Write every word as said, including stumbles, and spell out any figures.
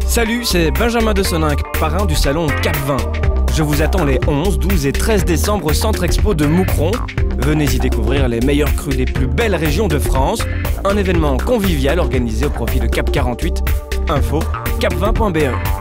Salut, c'est Benjamin de Soninck, parrain du salon Cap vingt. Je vous attends les onze, douze et treize décembre au Centre Expo de Moucron. Venez y découvrir les meilleurs crus des plus belles régions de France. Un événement convivial organisé au profit de Cap quarante-huit. Info cap vingt point be.